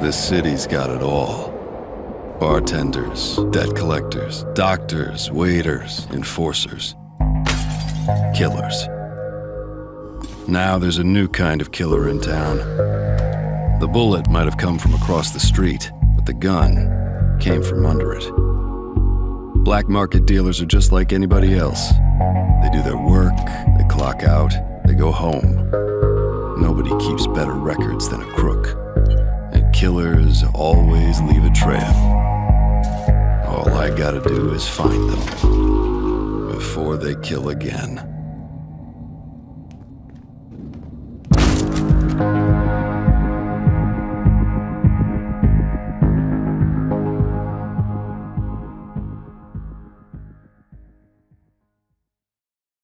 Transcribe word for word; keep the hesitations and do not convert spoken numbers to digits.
This city's got it all. Bartenders, debt collectors, doctors, waiters, enforcers, killers. Now there's a new kind of killer in town. The bullet might have come from across the street, but the gun came from under it. Black market dealers are just like anybody else. They do their work, they clock out, they go home. Nobody keeps better records than a crook. And killers always leave a trail. All I gotta do is find them before they kill again.